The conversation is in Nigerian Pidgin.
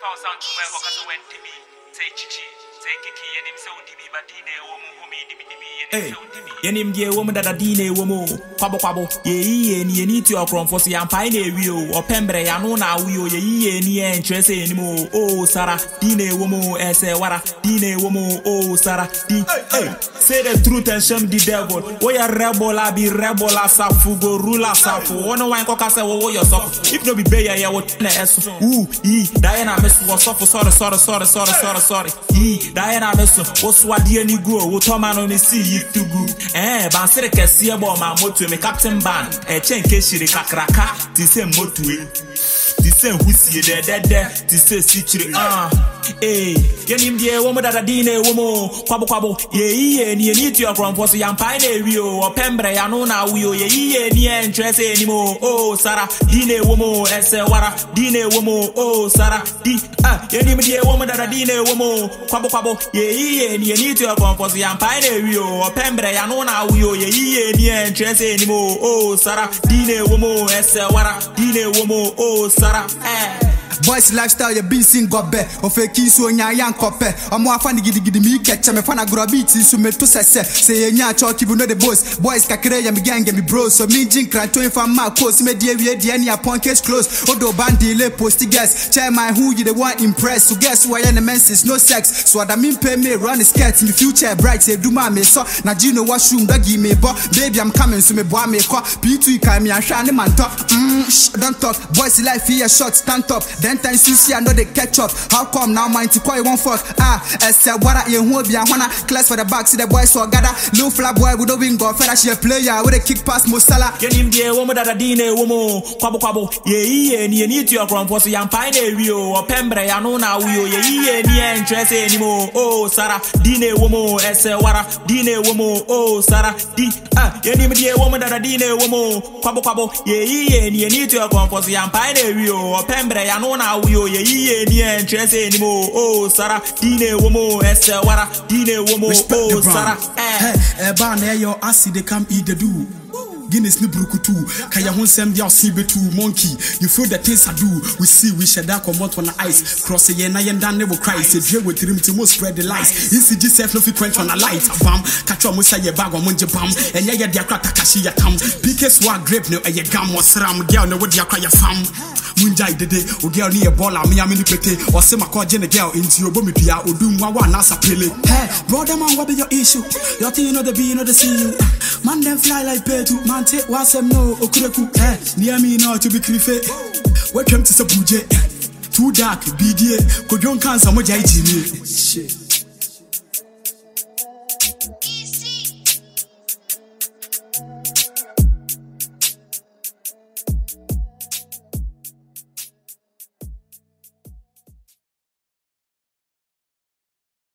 Hey, yenim die woman that a dine womo, kwabo, ye ni to your crom for si ampine wio, or pembre yanona wio, ye ni interest anymore. Oh, Sarah, dine womo, ese wara, dine womo, oh, Sarah, di. Hey, say the truth and shame the devil. Oh, ya rebel, I be rebel, asafu, go rule asafu. One wine coca say, oh, yourself. If no be beya, ya what na eso. Ooh, Diana miss was sorry. Diana miss was what the any go, what Toman on the sea to go. Bansere kesiye bo ma moto me captain ban. Chen keshire kakraka, ti se moto e. Ti se husie de, ti se sichire yenim die womo dada dine womo kwabo ye ni to your crom for so yampine wio o pembre ya no na wio ye ni interest anymore. Oh, Sarah, dine womo ese wara, dine womo, oh, Sarah, di yenim die womo dada dine womo kwabo ye ni to your crom for so yampine wio o pembre ya no na wio ye ni interest anymore. Oh, Sarah, dine womo ese wara, dine womo, oh, Sarah. Boys lifestyle ya BC gobe ofeki so nya yan kope omo afani gidi mi keche me fana grabiti so me to sese say nya choki bu no the boss boys kakere ya me gang me bro so me jin kran to infam ma course me die wie die na point case close odo bandi le post guess chairman who you the one impress so guess why any menses no sex so that mean pay me run the skirt in the future bright say do ma me so na you know what room that give me bo baby I'm coming so me boy me ko P2 kai me ahwa ne man talk don't talk boys life here short stand up then time see I know they catch up. How come now mind to call you one fuck? Said what I won't be a wanna class for the back, see the boys so gather. Little flat boy with a wing go fella she a player with a kick pass Musala. Yenim die womo dada dine womo kwabo ye ni to your crom for so yampine wio or pembre ya no na wio ye ni interest anymore. Oh, Sarah, dine womo ese wara, dine womo, oh, Sarah, di yenim die womo dada dine womo kwabo ye ni to your crom for so yampine wio or pembre ya no na wio ye ni interest anymore. Oh, Sarah, dine womo ese wara, dine womo, oh, Sarah. Ba na yo acid come eat the do. Guinness ni brukutu kaya honsem dia osebetu monkey you feel the things I do we see we share that come out on the ice cross ye na ye dan never cry say dre with him to most spread the lies ECG self no fit quench on the light bam catch am say ye bag on monje bam enye ye dia krata kashi ya tam PK swag grape no ye gam wasram girl no we dia kwa ya fam munjai dede o girl ni ye baller me am ni pete o se makoje ne girl into obomi dua odum wa na sapele hey brother man what be your issue your thing you know the be you know the see you man them fly like petu man take wasem no okureku near me now to be krife welcome to sabuje too dark bidie kodjon cancer mo jai jini shit